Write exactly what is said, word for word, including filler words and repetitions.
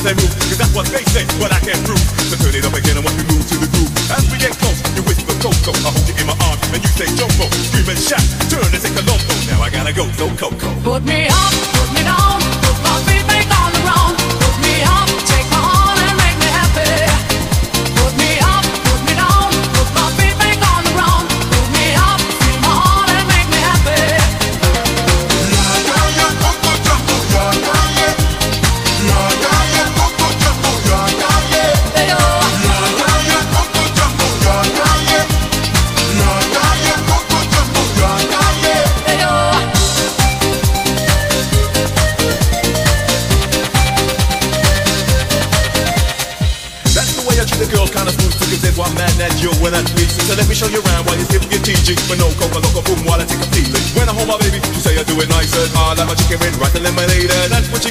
as they move, cause that's what they say, but I can't prove. So turn it up again and watch me move to the groove. As we get close, you whisper Coco, I hold you in my arms, and you say Jumbo. Scream and shout, turn and say Colombo. Now I gotta go, so Coco. Put me up, put me down, put my feet back on the ground. Put me up, take my heart and make me happy. Put me up, put me down, put my feet back on the ground. Put me up, feel my heart and make me happy. Yeah, yeah, yeah, Coco Jumbo, yeah, yeah, yeah. Yeah, yeah, yeah, Coco Jumbo, yeah, yeah, yeah. Hey, oh. Yeah, yeah, yeah, Coco Jumbo, yeah, yeah, yeah. Yeah, yeah, yeah, Coco Jumbo, yeah, yeah, yeah. Hey, oh. That's the way I treat the girls, kinda smooth to get why I'm mad at you when I tweet. So let me show you around while you skip your T G. But no coca loco boom while I take a feeling. When I hold my baby, she say I do it nicer. I like my chicken with rice and lemonade. That's what she